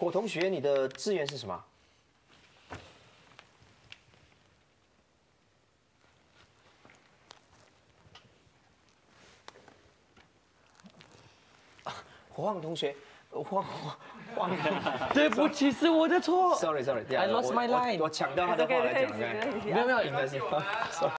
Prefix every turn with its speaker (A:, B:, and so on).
A: 果同学，你的志愿是什么？黄同学，黄，
B: 对不起，是我的错。
A: sorry，
B: I lost my line。
A: 我抢掉他的话来讲，
B: 没有，
A: 应该是。sorry。